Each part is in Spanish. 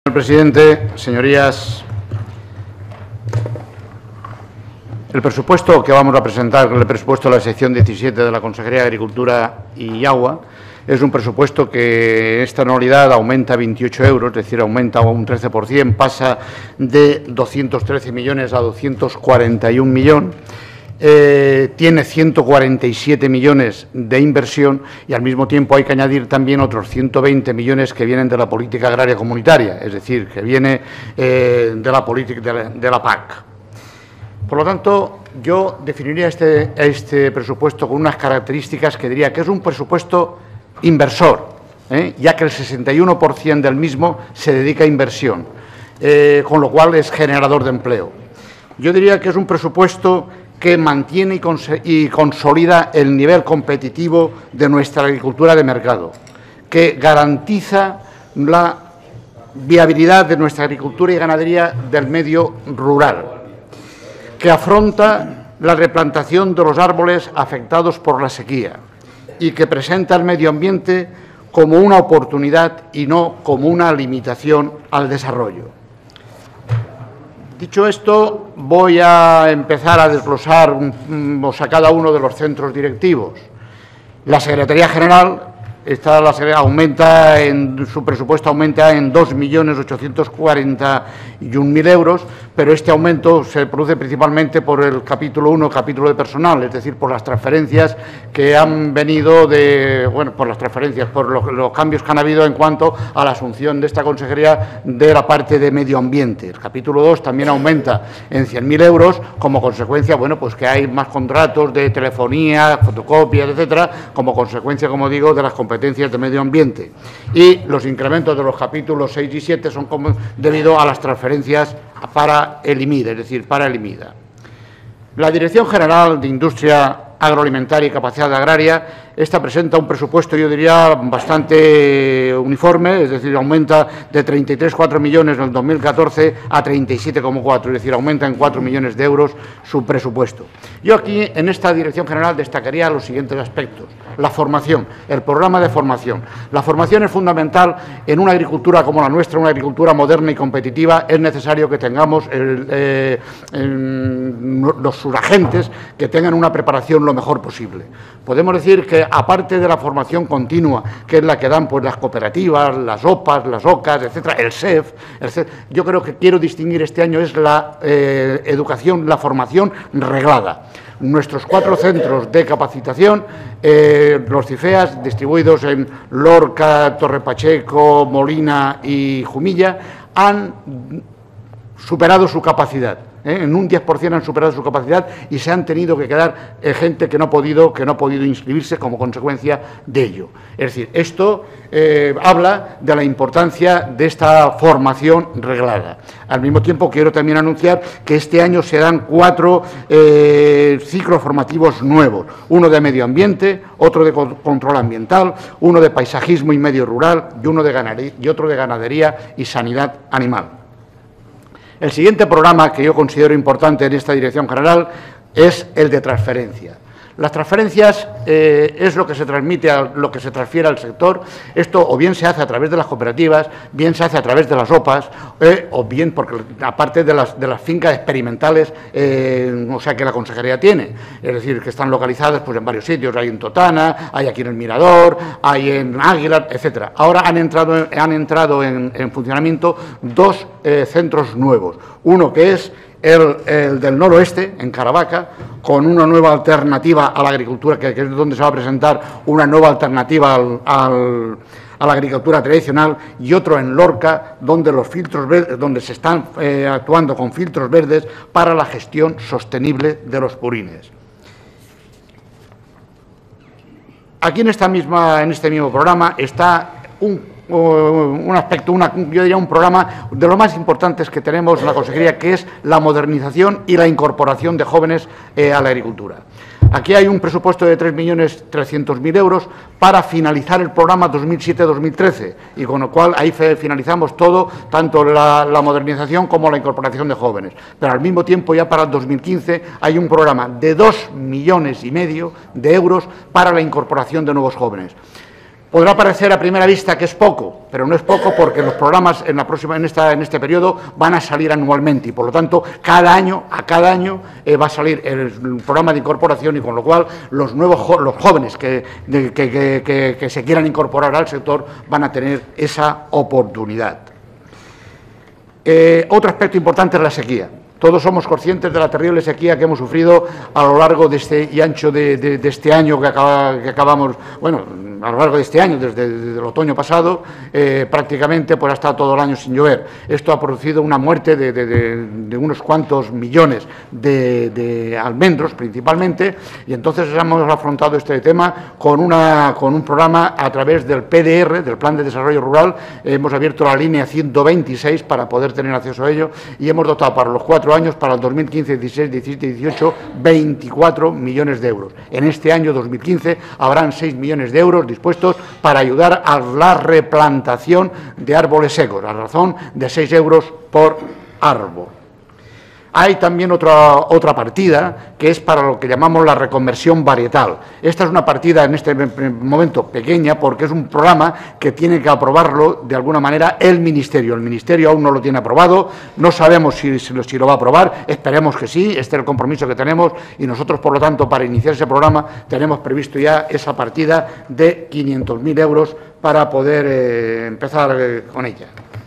Señor presidente, señorías, el presupuesto que vamos a presentar, el presupuesto de la sección 17 de la Consejería de Agricultura y Agua, es un presupuesto que en esta anualidad aumenta 28 euros, es decir, aumenta un 13%, pasa de 213 millones a 241 millones. Tiene 147 millones de inversión y al mismo tiempo hay que añadir también otros 120 millones que vienen de la política agraria comunitaria, es decir, que viene de la política de la PAC. Por lo tanto, yo definiría este presupuesto con unas características que diría que es un presupuesto inversor, ya que el 61% del mismo se dedica a inversión, con lo cual es generador de empleo. Yo diría que es un presupuesto que mantiene y consolida el nivel competitivo de nuestra agricultura de mercado, que garantiza la viabilidad de nuestra agricultura y ganadería del medio rural, que afronta la replantación de los árboles afectados por la sequía y que presenta el medio ambiente como una oportunidad y no como una limitación al desarrollo. Dicho esto, voy a empezar a desglosar a cada uno de los centros directivos. La Secretaría General aumenta su presupuesto aumenta en 2.841.000 euros, pero este aumento se produce principalmente por el capítulo 1, capítulo de personal, es decir, por las transferencias que han venido por los cambios que han habido en cuanto a la asunción de esta consejería de la parte de medio ambiente. El capítulo 2 también aumenta en 100.000 euros como consecuencia, pues que hay más contratos de telefonía, fotocopias, etcétera, como consecuencia, como digo, de las competencias de medio ambiente. Y los incrementos de los capítulos 6 y 7 son debido a las transferencias para el IMIDA, es decir, para el IMIDA. La Dirección General de Industria Agroalimentaria y Capacidad Agraria, esta presenta un presupuesto, yo diría, bastante uniforme, es decir, aumenta de 33,4 millones en el 2014 a 37,4, es decir, aumenta en 4 millones de euros su presupuesto. Yo aquí, en esta Dirección General, destacaría los siguientes aspectos. La formación, el programa de formación. La formación es fundamental en una agricultura como la nuestra, una agricultura moderna y competitiva. Es necesario que tengamos los subagentes que tengan una preparación lo mejor posible. Podemos decir que, aparte de la formación continua, que es la que dan las cooperativas, las OPAs, las OCAs, etcétera, el SEF, yo creo que quiero distinguir este año es la educación, la formación reglada. Nuestros 4 centros de capacitación, los CIFEAS, distribuidos en Lorca, Torrepacheco, Molina y Jumilla, han superado su capacidad. En un 10% han superado su capacidad y se han tenido que quedar gente que no ha podido inscribirse como consecuencia de ello. Es decir, esto habla de la importancia de esta formación reglada. Al mismo tiempo, quiero también anunciar que este año se dan 4 ciclos formativos nuevos, uno de medio ambiente, otro de control ambiental, uno de paisajismo y medio rural y otro de ganadería y sanidad animal. El siguiente programa que yo considero importante en esta Dirección General es el de transferencias. Las transferencias es lo que se transmite, lo que se transfiere al sector. Esto o bien se hace a través de las cooperativas, bien se hace a través de las OPAs, o bien porque aparte de las fincas experimentales, o sea, que la consejería tiene, es decir, que están localizadas en varios sitios. Hay en Totana, hay aquí en el Mirador, hay en Águilar, etcétera. Ahora han entrado en funcionamiento 2 centros nuevos. Uno que es el del noroeste, en Caravaca, con una nueva alternativa a la agricultura, que es donde se va a presentar una nueva alternativa a la agricultura tradicional, y otro en Lorca, donde los filtros verdes, donde se están actuando con filtros verdes para la gestión sostenible de los purines. Aquí en este mismo programa está un aspecto, yo diría un programa de los más importantes que tenemos en la consejería, que es la modernización y la incorporación de jóvenes a la agricultura. Aquí hay un presupuesto de 3.300.000 euros para finalizar el programa 2007-2013, y con lo cual ahí finalizamos todo, tanto la modernización como la incorporación de jóvenes. Pero al mismo tiempo, ya para el 2015 hay un programa de 2,5 millones de euros para la incorporación de nuevos jóvenes. Podrá parecer a primera vista que es poco, pero no es poco porque los programas en este periodo van a salir anualmente y, por lo tanto, a cada año va a salir el programa de incorporación y, con lo cual, los jóvenes que se quieran incorporar al sector van a tener esa oportunidad. Otro aspecto importante es la sequía. Todos somos conscientes de la terrible sequía que hemos sufrido a lo largo de este y ancho de este año que acabamos, bueno, a lo largo de este año, desde el otoño pasado, prácticamente pues ha estado todo el año sin llover. Esto ha producido una muerte de unos cuantos millones de almendros, principalmente, y entonces hemos afrontado este tema con un programa a través del PDR, del Plan de Desarrollo Rural. Hemos abierto la línea 126 para poder tener acceso a ello y hemos dotado para los 4 años, para el 2015, 16, 17 y 18, 24 millones de euros. En este año 2015 habrán 6 millones de euros dispuestos para ayudar a la replantación de árboles secos, a razón de 6 euros por árbol. Hay también otra partida que es para lo que llamamos la reconversión varietal. Esta es una partida en este momento pequeña porque es un programa que tiene que aprobarlo de alguna manera el Ministerio. El Ministerio aún no lo tiene aprobado, no sabemos si lo va a aprobar, esperemos que sí, este es el compromiso que tenemos y nosotros, por lo tanto, para iniciar ese programa tenemos previsto ya esa partida de 500.000 euros para poder empezar con ella.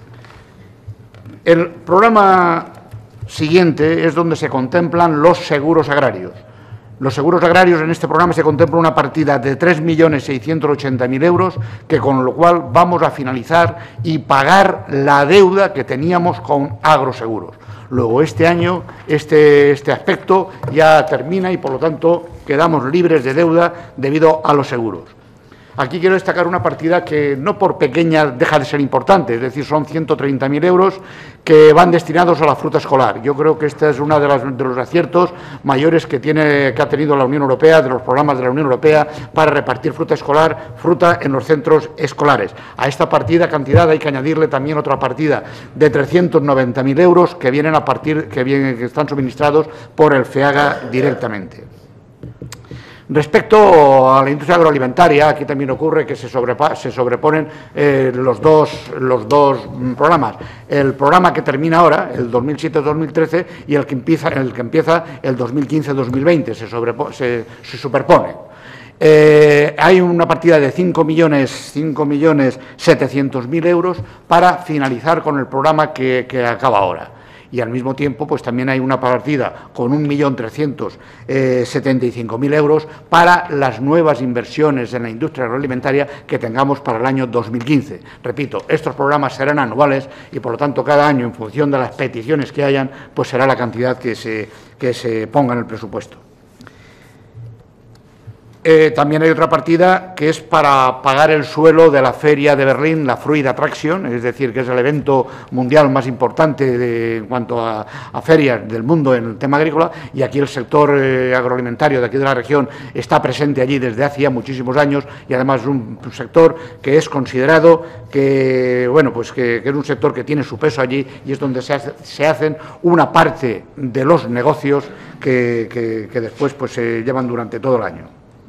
El programa siguiente es donde se contemplan los seguros agrarios. Los seguros agrarios, en este programa se contempla una partida de 3.680.000 euros, que con lo cual vamos a finalizar y pagar la deuda que teníamos con Agroseguros. Luego, este año, este aspecto ya termina y, por lo tanto, quedamos libres de deuda debido a los seguros. Aquí quiero destacar una partida que no por pequeña deja de ser importante, es decir, son 130.000 euros que van destinados a la fruta escolar. Yo creo que este es uno de los aciertos mayores que ha tenido la Unión Europea, de los programas de la Unión Europea para repartir fruta escolar, fruta en los centros escolares. A esta cantidad hay que añadirle también otra partida de 390.000 euros que que están suministrados por el FEAGA directamente. Respecto a la industria agroalimentaria, aquí también ocurre que se sobreponen los dos programas. El programa que termina ahora, el 2007-2013, y el que empieza el 2015-2020, se superpone. Hay una partida de 5.700.000 euros para finalizar con el programa que acaba ahora. Y al mismo tiempo, pues también hay una partida con 1.375.000 euros para las nuevas inversiones en la industria agroalimentaria que tengamos para el año 2015. Repito, estos programas serán anuales y, por lo tanto, cada año, en función de las peticiones que hayan, pues será la cantidad que se ponga en el presupuesto. También hay otra partida que es para pagar el suelo de la Feria de Berlín, la Fruit Attraction, es decir, que es el evento mundial más importante en cuanto a ferias del mundo en el tema agrícola, y aquí el sector agroalimentario de aquí de la región está presente allí desde hace ya muchísimos años y además es un sector que es considerado que es un sector que tiene su peso allí y es donde se hacen una parte de los negocios que después pues se llevan durante todo el año.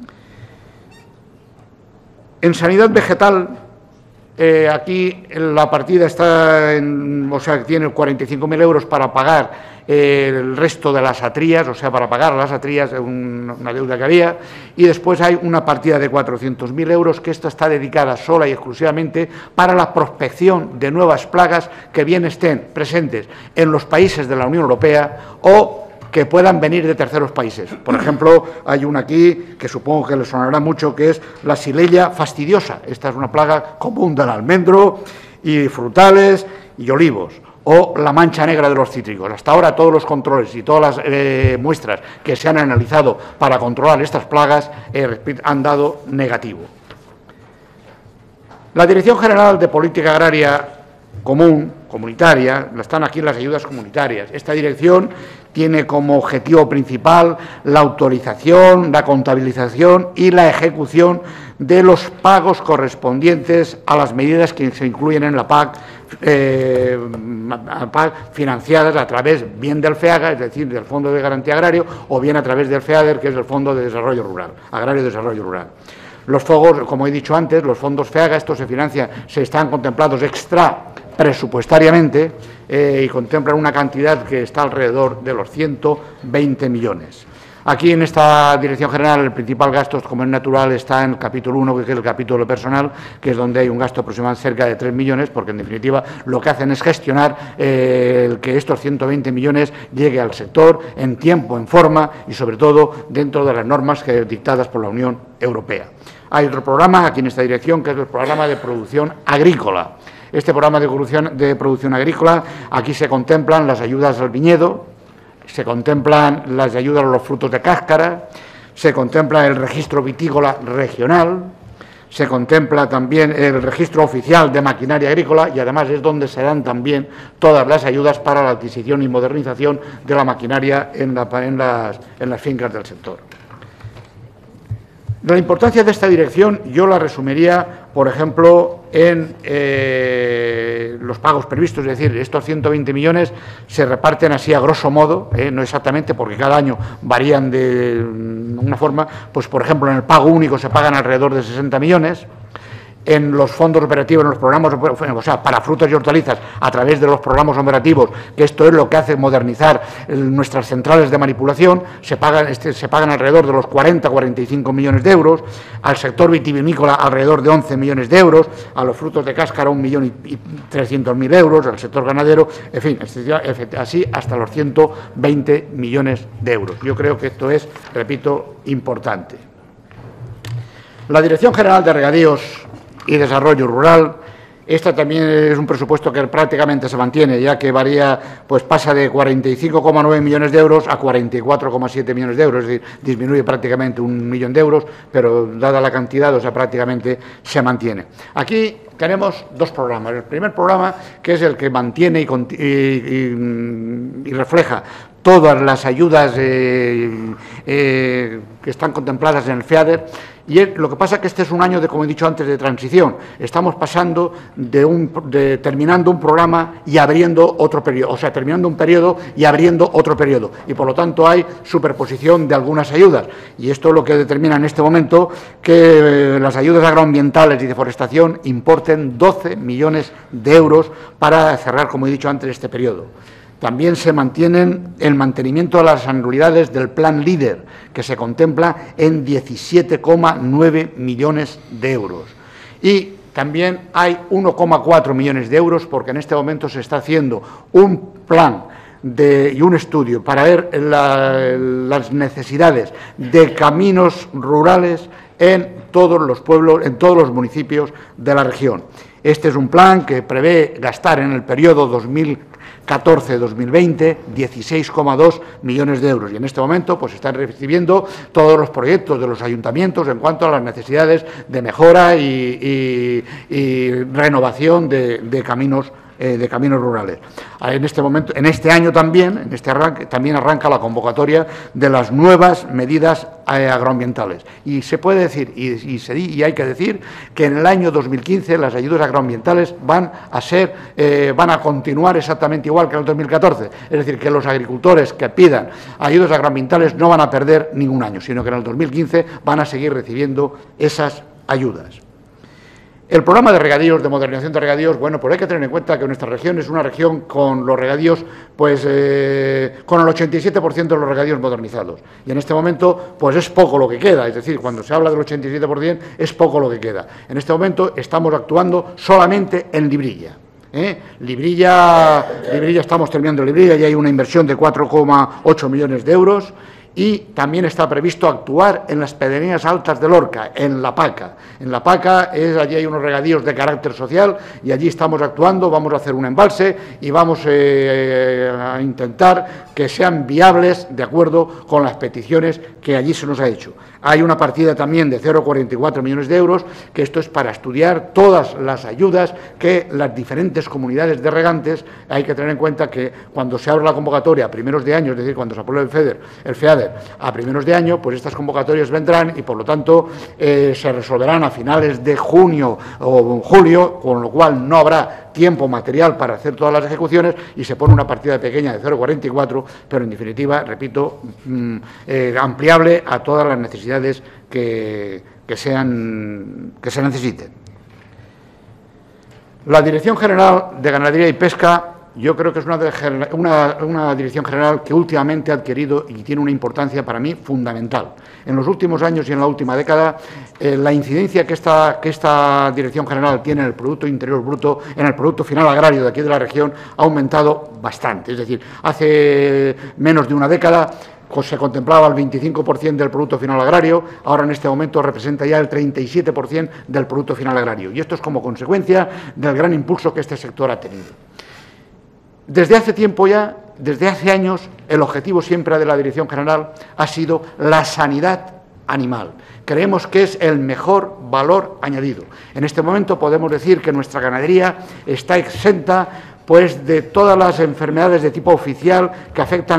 En sanidad vegetal, aquí la partida tiene 45.000 euros para pagar el resto de las atrías, para pagar las atrías, una deuda que había, y después hay una partida de 400.000 euros que esta está dedicada sola y exclusivamente para la prospección de nuevas plagas que bien estén presentes en los países de la Unión Europea o que puedan venir de terceros países. Por ejemplo, hay una aquí que supongo que les sonará mucho, que es la Xylella fastidiosa. Esta es una plaga común del almendro y frutales y olivos. O la mancha negra de los cítricos. Hasta ahora todos los controles y todas las muestras que se han analizado para controlar estas plagas han dado negativo. La Dirección General de Política Agraria comunitaria, están aquí las ayudas comunitarias. Esta dirección tiene como objetivo principal la autorización, la contabilización y la ejecución de los pagos correspondientes a las medidas que se incluyen en la PAC, financiadas a través bien del FEAGA, es decir, del Fondo de Garantía Agrario, o bien a través del FEADER, que es el Fondo de Desarrollo Rural, Agrario y Desarrollo Rural. Los fondos, como he dicho antes, los fondos FEAGA, estos se financian, se están contemplados extra presupuestariamente y contemplan una cantidad que está alrededor de los 120 millones. Aquí en esta Dirección General el principal gasto, como es natural, está en el capítulo 1, que es el capítulo personal, que es donde hay un gasto aproximadamente cerca de 3 millones, porque en definitiva lo que hacen es gestionar que estos 120 millones llegue al sector en tiempo, en forma y sobre todo dentro de las normas dictadas por la Unión Europea. Hay otro programa aquí en esta dirección, que es el programa de producción agrícola. Este programa de producción agrícola, aquí se contemplan las ayudas al viñedo, se contemplan las ayudas a los frutos de cáscara, se contempla el registro vitícola regional, se contempla también el registro oficial de maquinaria agrícola y además es donde se dan también todas las ayudas para la adquisición y modernización de la maquinaria en las fincas del sector. La importancia de esta dirección yo la resumiría, por ejemplo, en los pagos previstos, es decir, estos 120 millones se reparten así a grosso modo, no exactamente porque cada año varían de una forma, pues por ejemplo en el pago único se pagan alrededor de 60 millones, en los fondos operativos, en los programas, o sea, para frutas y hortalizas, a través de los programas operativos, que esto es lo que hace modernizar nuestras centrales de manipulación, se pagan alrededor de los 40-45 millones de euros, al sector vitivinícola alrededor de 11 millones de euros, a los frutos de cáscara 1.300.000 euros, al sector ganadero, en fin, así hasta los 120 millones de euros. Yo creo que esto es, repito, importante. La Dirección General de Regadíos y Desarrollo Rural, esta también es un presupuesto que prácticamente se mantiene, ya que varía, pues pasa de 45,9 millones de euros a 44,7 millones de euros, es decir, disminuye prácticamente 1 millón de euros, pero dada la cantidad, o sea, prácticamente se mantiene. Aquí tenemos dos programas. El primer programa, que es el que mantiene y refleja todas las ayudas que están contempladas en el FEADER, y lo que pasa es que este es un año como he dicho antes, de transición. Estamos pasando de terminando un programa y abriendo otro periodo, o sea, terminando un periodo y abriendo otro periodo, y por lo tanto hay superposición de algunas ayudas, y esto es lo que determina en este momento que las ayudas agroambientales y de forestación importen 12 millones de euros para cerrar, como he dicho antes, este periodo. También se mantienen el mantenimiento de las anualidades del Plan LEADER, que se contempla en 17,9 millones de euros. Y también hay 1,4 millones de euros porque en este momento se está haciendo un plan y un estudio para ver las necesidades de caminos rurales en todos los pueblos, en todos los municipios de la región. Este es un plan que prevé gastar en el periodo 2014-2020 16,2 millones de euros y en este momento pues están recibiendo todos los proyectos de los ayuntamientos en cuanto a las necesidades de mejora y renovación de caminos rurales. En este momento, en este año también, también arranca la convocatoria de las nuevas medidas agroambientales. Y se puede decir, y hay que decir, que en el año 2015 las ayudas agroambientales van a continuar exactamente igual que en el 2014. Es decir, que los agricultores que pidan ayudas agroambientales no van a perder ningún año, sino que en el 2015 van a seguir recibiendo esas ayudas. El programa de regadíos, de modernización de regadíos, bueno, pues hay que tener en cuenta que nuestra región es una región con los regadíos, pues con el 87% de los regadíos modernizados. Y en este momento, pues es poco lo que queda, es decir, cuando se habla del 87% es poco lo que queda. En este momento estamos actuando solamente en Librilla. Librilla, estamos terminando Librilla, ya hay una inversión de 4,8 millones de euros. Y también está previsto actuar en las pedanías altas de Lorca, en La Paca. En La Paca, allí hay unos regadíos de carácter social y allí estamos actuando, vamos a hacer un embalse y vamos a intentar que sean viables de acuerdo con las peticiones que allí se nos ha hecho. Hay una partida también de 0,44 millones de euros, que esto es para estudiar todas las ayudas que las diferentes comunidades de regantes. Hay que tener en cuenta que cuando se abre la convocatoria a primeros de año, es decir, cuando se apruebe el FEADER, caer a primeros de año, pues estas convocatorias vendrán y, por lo tanto, se resolverán a finales de junio o julio, con lo cual no habrá tiempo material para hacer todas las ejecuciones y se pone una partida pequeña de 0,44, pero en definitiva, repito, ampliable a todas las necesidades que se necesiten. La Dirección General de Ganadería y Pesca, yo creo que es una dirección general que últimamente ha adquirido y tiene una importancia para mí fundamental. En los últimos años y en la última década, la incidencia que esta dirección general tiene en el Producto Interior Bruto, en el Producto Final Agrario de aquí de la región, ha aumentado bastante. Es decir, hace menos de una década se contemplaba el 25% del Producto Final Agrario, ahora en este momento representa ya el 37% del Producto Final Agrario. Y esto es como consecuencia del gran impulso que este sector ha tenido. Desde hace tiempo ya, desde hace años, el objetivo siempre de la Dirección General ha sido la sanidad animal. Creemos que es el mejor valor añadido. En este momento podemos decir que nuestra ganadería está exenta pues de todas las enfermedades de tipo oficial que afectan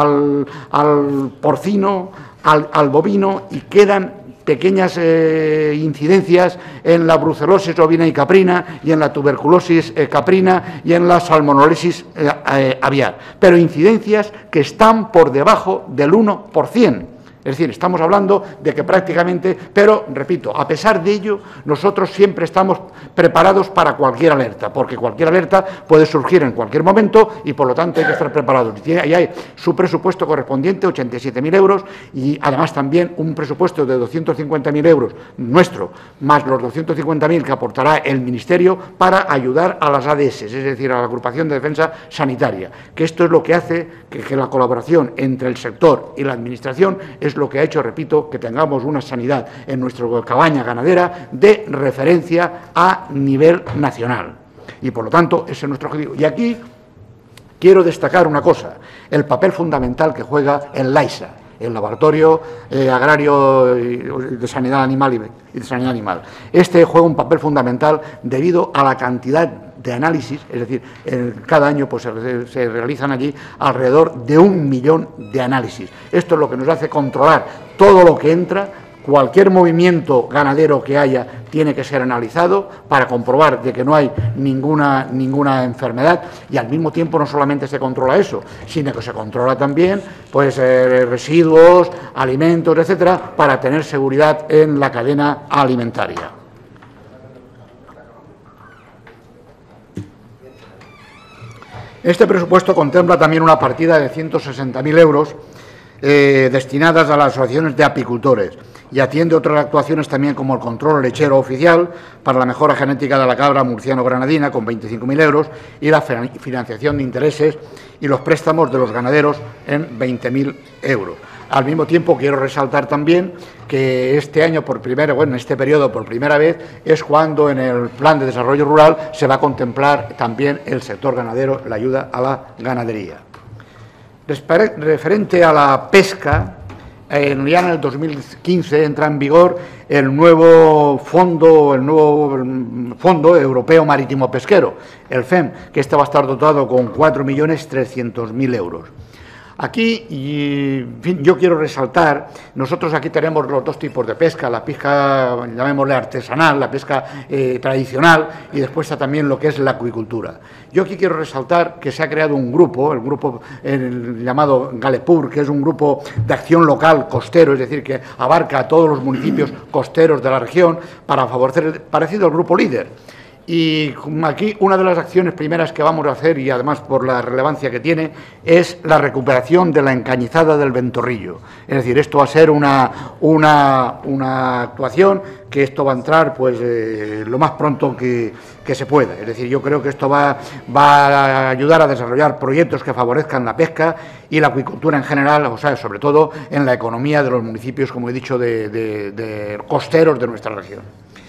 al porcino, al bovino, y quedan pequeñas incidencias en la brucelosis ovina y caprina y en la tuberculosis caprina y en la salmonelosis aviar, pero incidencias que están por debajo del 1%. Es decir, estamos hablando de que prácticamente, pero repito, a pesar de ello, nosotros siempre estamos preparados para cualquier alerta, porque cualquier alerta puede surgir en cualquier momento y por lo tanto hay que estar preparados. Y hay su presupuesto correspondiente, 87.000 euros, y además también un presupuesto de 250.000 euros nuestro, más los 250.000 que aportará el Ministerio para ayudar a las ADS, es decir, a la Agrupación de Defensa Sanitaria, que esto es lo que hace que la colaboración entre el sector y la Administración es lo que ha hecho, repito, que tengamos una sanidad en nuestra cabaña ganadera de referencia a nivel nacional. Y, por lo tanto, ese es nuestro objetivo. Y aquí quiero destacar una cosa, el papel fundamental que juega el LAISA, el Laboratorio Agrario de Sanidad Animal y de Sanidad Animal. Este juega un papel fundamental debido a la cantidad de análisis, es decir, cada año pues, se realizan allí alrededor de 1 millón de análisis. Esto es lo que nos hace controlar todo lo que entra. Cualquier movimiento ganadero que haya tiene que ser analizado para comprobar de que no hay ninguna enfermedad, y al mismo tiempo no solamente se controla eso, sino que se controla también pues residuos, alimentos, etcétera, para tener seguridad en la cadena alimentaria. Este presupuesto contempla también una partida de 160.000 euros destinadas a las asociaciones de apicultores y atiende otras actuaciones también como el control lechero oficial para la mejora genética de la cabra murciano-granadina con 25.000 euros y la financiación de intereses y los préstamos de los ganaderos en 20.000 euros. Al mismo tiempo, quiero resaltar también que este año, en este periodo, por primera vez, es cuando en el Plan de Desarrollo Rural se va a contemplar también el sector ganadero, la ayuda a la ganadería. Referente a la pesca, ya en el 2015 entra en vigor el nuevo Fondo Europeo Marítimo Pesquero, el FEM, que este va a estar dotado con 4.300.000 euros. Aquí, en fin, yo quiero resaltar, nosotros aquí tenemos los dos tipos de pesca, la pesca, llamémosle artesanal, la pesca tradicional, y después está también lo que es la acuicultura. Yo aquí quiero resaltar que se ha creado un grupo, el grupo llamado Galepur, que es un grupo de acción local costero, es decir, que abarca a todos los municipios costeros de la región para favorecer, parecido al grupo líder. Y aquí una de las acciones primeras que vamos a hacer, y además por la relevancia que tiene, es la recuperación de la encañizada del ventorrillo. Es decir, esto va a ser una actuación que esto va a entrar pues lo más pronto que se pueda. Es decir, yo creo que esto va a ayudar a desarrollar proyectos que favorezcan la pesca y la acuicultura en general, o sea, sobre todo en la economía de los municipios, como he dicho, de costeros de nuestra región.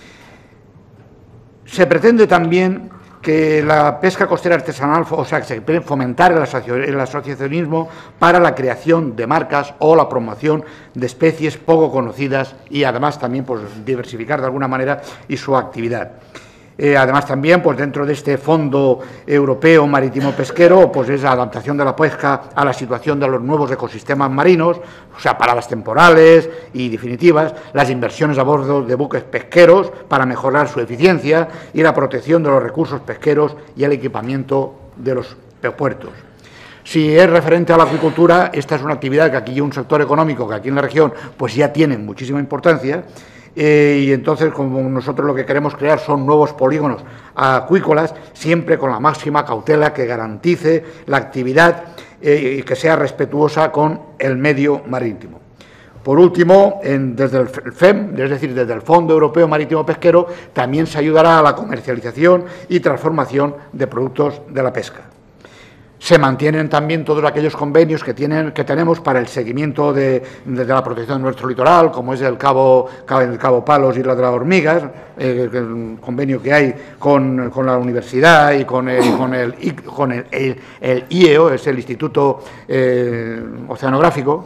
Se pretende también que la pesca costera artesanal, o sea, que se puede fomentar el asociacionismo para la creación de marcas o la promoción de especies poco conocidas y además también pues, diversificar de alguna manera y su actividad. Además, también, pues dentro de este Fondo Europeo Marítimo Pesquero, pues es la adaptación de la pesca a la situación de los nuevos ecosistemas marinos, o sea, paradas temporales y definitivas, las inversiones a bordo de buques pesqueros para mejorar su eficiencia y la protección de los recursos pesqueros y el equipamiento de los puertos. Si es referente a la acuicultura, esta es una actividad que aquí hay un sector económico que aquí en la región pues ya tiene muchísima importancia. Y entonces, como nosotros lo que queremos crear son nuevos polígonos acuícolas, siempre con la máxima cautela que garantice la actividad y que sea respetuosa con el medio marítimo. Por último, desde el FEM, es decir, desde el Fondo Europeo Marítimo Pesquero, también se ayudará a la comercialización y transformación de productos de la pesca. Se mantienen también todos aquellos convenios que tenemos para el seguimiento de la protección de nuestro litoral, como es el Cabo Palos y Isla de las Hormigas, el convenio que hay con la universidad y con el IEO, es el Instituto Oceanográfico,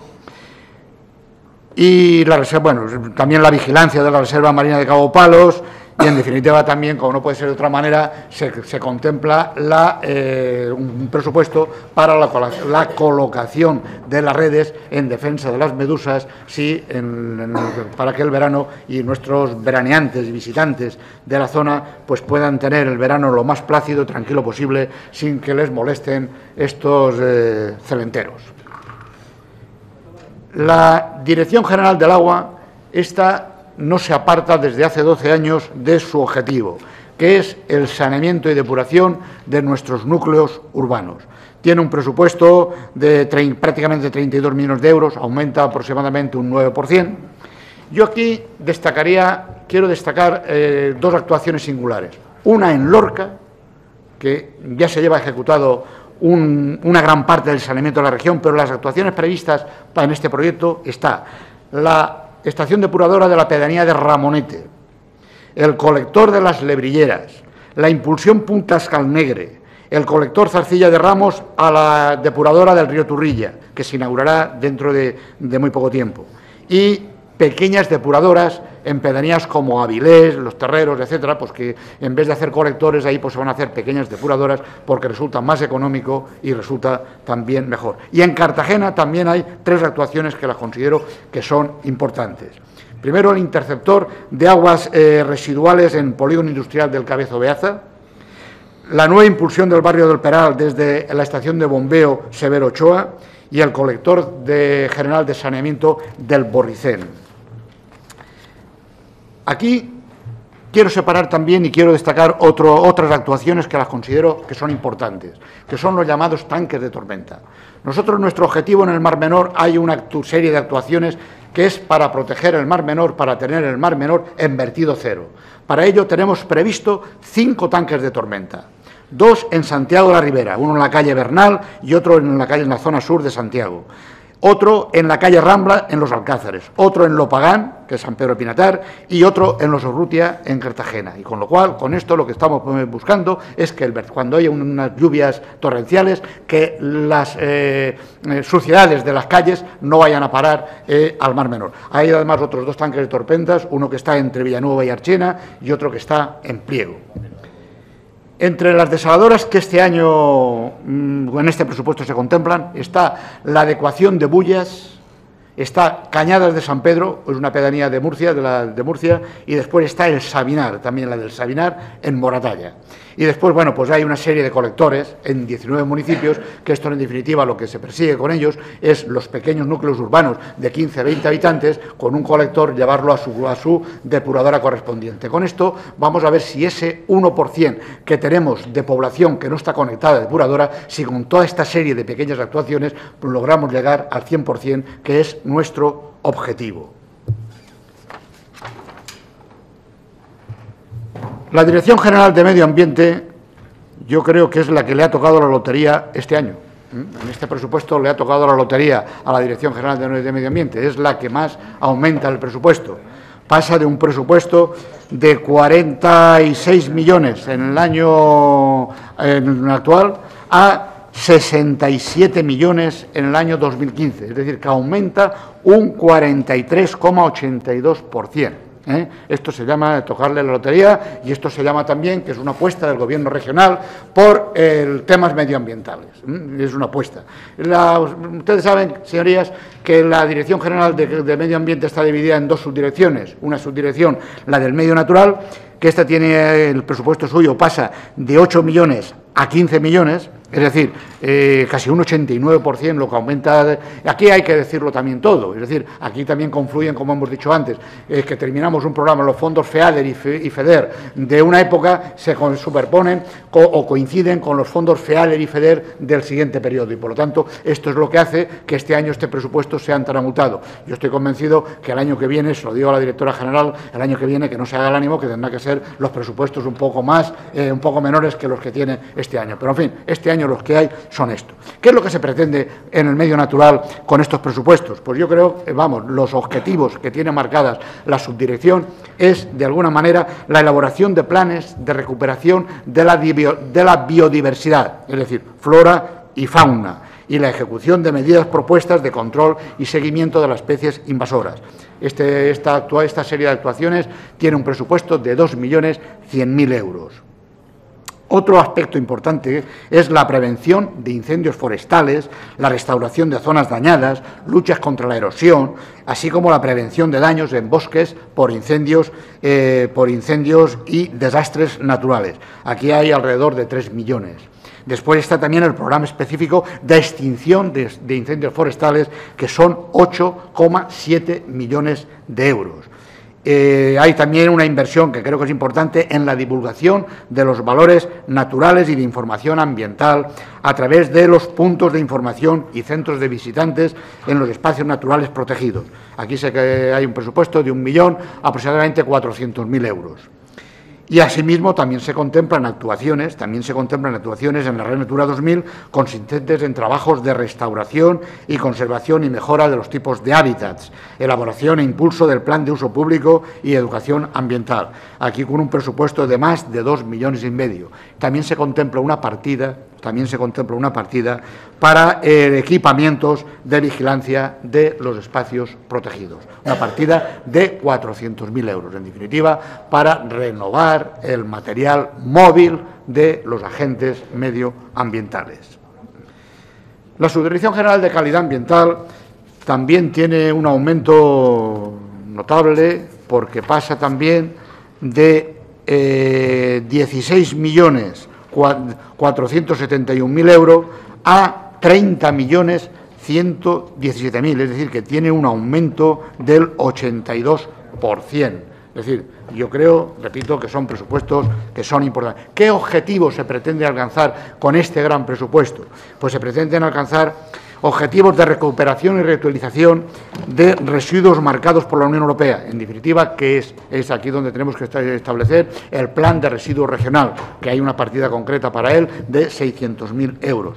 y la reserva, bueno, también la vigilancia de la Reserva Marina de Cabo Palos. Y, en definitiva, también, como no puede ser de otra manera, se contempla un presupuesto para la colocación de las redes en defensa de las medusas, para que el verano y nuestros veraneantes y visitantes de la zona pues puedan tener el verano lo más plácido y tranquilo posible, sin que les molesten estos cementeros. La Dirección General del Agua no se aparta desde hace 12 años de su objetivo, que es el saneamiento y depuración de nuestros núcleos urbanos. Tiene un presupuesto de prácticamente 32 millones de euros, aumenta aproximadamente un 9%. Yo aquí quiero destacar dos actuaciones singulares. Una en Lorca, que ya se lleva ejecutado una gran parte del saneamiento de la región, pero las actuaciones previstas en este proyecto está la estación depuradora de la pedanía de Ramonete, el colector de las Lebrilleras, la impulsión Puntas Calnegre, el colector Zarcilla de Ramos a la depuradora del río Turrilla, que se inaugurará dentro de muy poco tiempo, y pequeñas depuradoras en pedanías como Avilés, Los Terreros, etcétera, pues que en vez de hacer colectores ahí pues se van a hacer pequeñas depuradoras porque resulta más económico y resulta también mejor. Y en Cartagena también hay 3 actuaciones que las considero que son importantes. Primero, el interceptor de aguas residuales en Polígono Industrial del Cabezo Beaza, la nueva impulsión del barrio del Peral desde la estación de bombeo Severo Ochoa y el colector general de saneamiento del Borricén. Aquí quiero separar también y quiero destacar otras actuaciones que las considero que son importantes, que son los llamados tanques de tormenta. Nuestro objetivo en el Mar Menor, hay una serie de actuaciones que es para proteger el Mar Menor, para tener el Mar Menor en vertido cero. Para ello tenemos previsto 5 tanques de tormenta. 2 en Santiago de la Ribera, uno en la calle Bernal y otro en la zona sur de Santiago. Otro en la calle Rambla, en Los Alcázares, otro en Lopagán, que es San Pedro de Pinatar, y otro en Los Urrutia, en Cartagena. Y con lo cual, con esto lo que estamos buscando es que cuando haya unas lluvias torrenciales, que las suciedades de las calles no vayan a parar al Mar Menor. Hay además otros 2 tanques de tormentas, uno que está entre Villanueva y Archena y otro que está en Pliego. Entre las desaladoras que este año, en este presupuesto se contemplan, está la adecuación de Bullas, está Cañadas de San Pedro, es una pedanía de Murcia, y después está el Sabinar, también la del Sabinar, en Moratalla. Y después, bueno, pues hay una serie de colectores en 19 municipios, que esto en definitiva lo que se persigue con ellos es los pequeños núcleos urbanos de 15, 20 habitantes, con un colector llevarlo a su depuradora correspondiente. Con esto vamos a ver si ese 1% que tenemos de población que no está conectada a depuradora, si con toda esta serie de pequeñas actuaciones pues logramos llegar al 100%, que es nuestro objetivo. La Dirección General de Medio Ambiente, yo creo que es la que le ha tocado la lotería este año. En este presupuesto le ha tocado la lotería a la Dirección General de Medio Ambiente, es la que más aumenta el presupuesto. Pasa de un presupuesto de 46 millones en el año actual a 67 millones en el año 2015, es decir, que aumenta un 43,82%. Esto se llama tocarle la lotería y esto se llama también, que es una apuesta del Gobierno regional por temas medioambientales. Es una apuesta. Ustedes saben, señorías, que la Dirección General de Medio Ambiente está dividida en dos subdirecciones. Una subdirección, la del medio natural, que esta tiene, el presupuesto suyo pasa de 8 millones a 15 millones, es decir, casi un 89% lo que aumenta. Aquí hay que decirlo también todo, es decir, aquí también confluyen, como hemos dicho antes, que terminamos un programa, los fondos FEADER y FEDER de una época se superponen o coinciden con los fondos FEADER y FEDER del siguiente periodo y, por lo tanto, esto es lo que hace que este año este presupuesto sea tan abultado. Yo estoy convencido que el año que viene, se lo digo a la directora general, el año que viene que no se haga el ánimo, que tendrá que ser los presupuestos un poco menores que los que tiene este año. Pero, en fin, este año los que hay son esto. ¿Qué es lo que se pretende en el medio natural con estos presupuestos? Pues yo creo, los objetivos que tiene marcadas la subdirección es, de alguna manera, la elaboración de planes de recuperación de la biodiversidad, es decir, flora y fauna, y la ejecución de medidas propuestas de control y seguimiento de las especies invasoras. Esta serie de actuaciones tiene un presupuesto de 2.100.000 euros. Otro aspecto importante es la prevención de incendios forestales, la restauración de zonas dañadas, luchas contra la erosión, así como la prevención de daños en bosques por incendios y desastres naturales. Aquí hay alrededor de 3 millones. Después está también el programa específico de extinción de incendios forestales, que son 8,7 millones de euros. Hay también una inversión que creo que es importante en la divulgación de los valores naturales y de información ambiental a través de los puntos de información y centros de visitantes en los espacios naturales protegidos. Aquí sé que hay un presupuesto de 1 millón, aproximadamente 400.000 euros. Y asimismo también se contemplan actuaciones en la Red Natura 2000 consistentes en trabajos de restauración y conservación y mejora de los tipos de hábitats, elaboración e impulso del plan de uso público y educación ambiental. Aquí con un presupuesto de más de 2,5 millones. También se contempla una partida para equipamientos de vigilancia de los espacios protegidos. Una partida de 400.000 euros, en definitiva, para renovar el material móvil de los agentes medioambientales. La Subdirección General de Calidad Ambiental también tiene un aumento notable, porque pasa también de 16.471.000 euros a 30.117.000, es decir, que tiene un aumento del 82%. Es decir, yo creo, repito, que son presupuestos que son importantes. ¿Qué objetivos se pretende alcanzar con este gran presupuesto? Pues se pretenden alcanzar objetivos de recuperación y reutilización de residuos marcados por la Unión Europea. En definitiva, que es aquí donde tenemos que establecer el plan de residuos regional, que hay una partida concreta para él de 600.000 euros.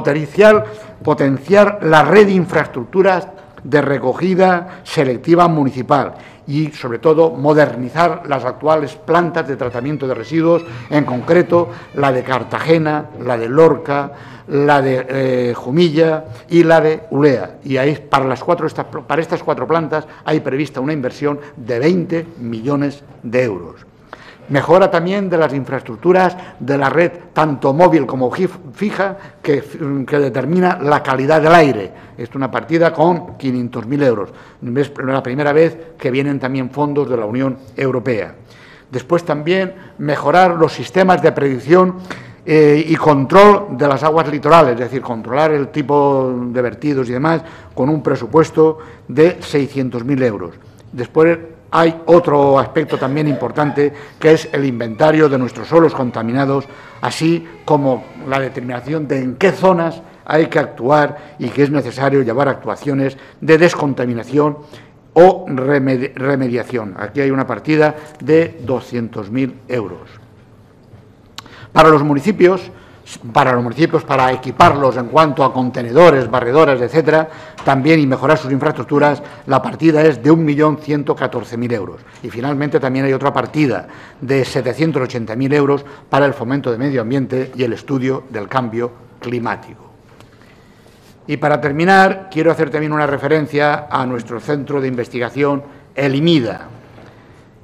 Potenciar la red de infraestructuras de recogida selectiva municipal y, sobre todo, modernizar las actuales plantas de tratamiento de residuos, en concreto la de Cartagena, la de Lorca, la de Jumilla y la de Ulea. Y ahí, para estas 4 plantas hay prevista una inversión de 20 millones de euros. Mejora también de las infraestructuras de la red, tanto móvil como fija, que determina la calidad del aire. Es una partida con 500.000 euros. Es la primera vez que vienen también fondos de la Unión Europea. Después también mejorar los sistemas de predicción y control de las aguas litorales, es decir, controlar el tipo de vertidos y demás, con un presupuesto de 600.000 euros. Después hay otro aspecto también importante, que es el inventario de nuestros suelos contaminados, así como la determinación de en qué zonas hay que actuar y que es necesario llevar actuaciones de descontaminación o remediación. Aquí hay una partida de 200.000 euros. Para los municipios, para equiparlos en cuanto a contenedores, barredoras, etcétera, también y mejorar sus infraestructuras, la partida es de 1.114.000 euros. Y finalmente también hay otra partida de 780.000 euros para el fomento del medio ambiente y el estudio del cambio climático. Y para terminar, quiero hacer también una referencia a nuestro centro de investigación, el IMIDA.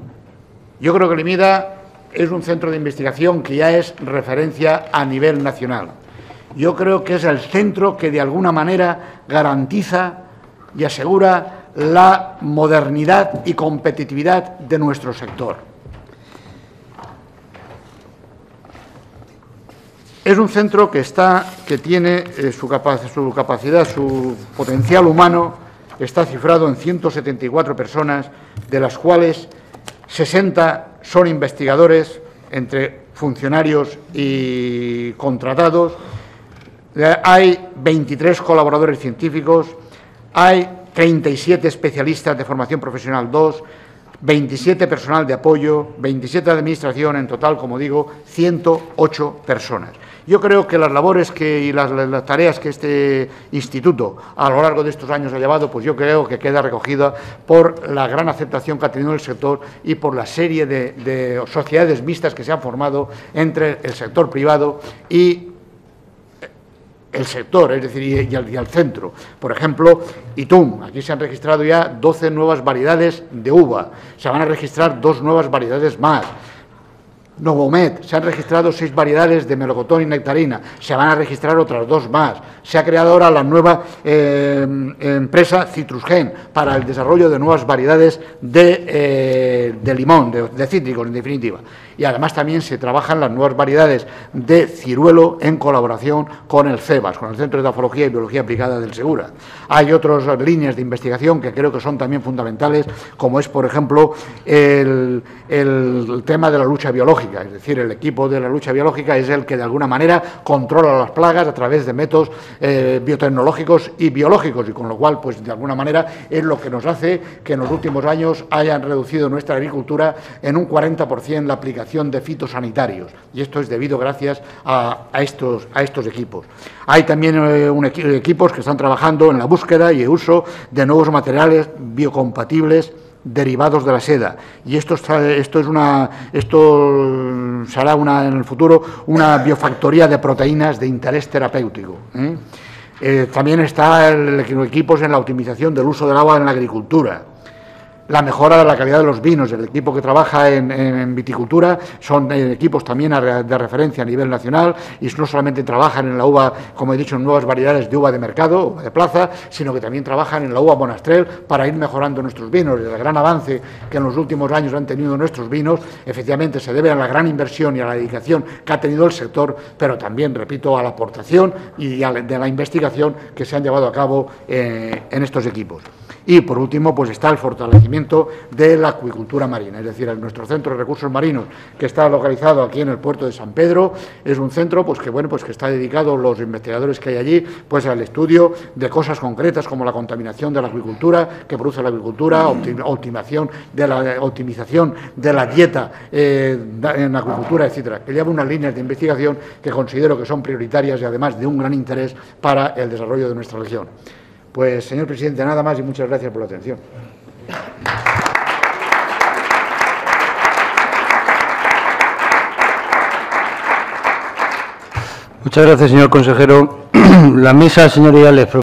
Yo creo que el IMIDA es un centro de investigación que ya es referencia a nivel nacional. Yo creo que es el centro que de alguna manera garantiza y asegura la modernidad y competitividad de nuestro sector. Es un centro que tiene su capacidad, su potencial humano está cifrado en 174 personas, de las cuales 60 son investigadores, entre funcionarios y contratados. Hay 23 colaboradores científicos, hay 37 especialistas de formación profesional 2, 27 personal de apoyo, 27 de administración, en total, como digo, 108 personas. Yo creo que las labores y las tareas que este instituto a lo largo de estos años ha llevado, pues yo creo que queda recogida por la gran aceptación que ha tenido el sector y por la serie de sociedades mixtas que se han formado entre el sector privado y el sector, es decir, y al centro. Por ejemplo, ITUM, aquí se han registrado ya 12 nuevas variedades de uva, se van a registrar 2 nuevas variedades más. Novomed, se han registrado 6 variedades de melocotón y nectarina, se van a registrar otras 2 más. Se ha creado ahora la nueva empresa Citrusgen para el desarrollo de nuevas variedades de limón, de cítricos, en definitiva. Y además también se trabajan las nuevas variedades de ciruelo en colaboración con el CEBAS, con el Centro de Edafología y Biología Aplicada del Segura. Hay otras líneas de investigación que creo que son también fundamentales, como es, por ejemplo, el tema de la lucha biológica. Es decir, el equipo de la lucha biológica es el que, de alguna manera, controla las plagas a través de métodos biotecnológicos y biológicos, y con lo cual, pues, de alguna manera, es lo que nos hace que en los últimos años hayan reducido nuestra agricultura en un 40% la aplicación de fitosanitarios, y esto es debido gracias a estos equipos. Hay también equipos que están trabajando en la búsqueda y uso de nuevos materiales biocompatibles derivados de la seda, y esto será en el futuro una biofactoría de proteínas de interés terapéutico. También están equipos en la optimización del uso del agua en la agricultura. La mejora de la calidad de los vinos. El equipo que trabaja en viticultura son equipos también de referencia a nivel nacional, y no solamente trabajan en la uva, como he dicho, en nuevas variedades de uva de mercado, uva de plaza, sino que también trabajan en la uva Monastrell para ir mejorando nuestros vinos. El gran avance que en los últimos años han tenido nuestros vinos, efectivamente, se debe a la gran inversión y a la dedicación que ha tenido el sector, pero también, repito, a la aportación y de la investigación que se han llevado a cabo en estos equipos. Y, por último, pues está el fortalecimiento de la acuicultura marina, es decir, nuestro centro de recursos marinos, que está localizado aquí en el puerto de San Pedro, es un centro pues que está dedicado, los investigadores que hay allí, pues al estudio de cosas concretas como la contaminación de la acuicultura que produce la agricultura, optimización de la dieta en la acuicultura, etcétera, que lleva unas líneas de investigación que considero que son prioritarias y además de un gran interés para el desarrollo de nuestra región. Pues, señor presidente, nada más y muchas gracias por la atención. Muchas gracias, señor consejero. La mesa, señorías, les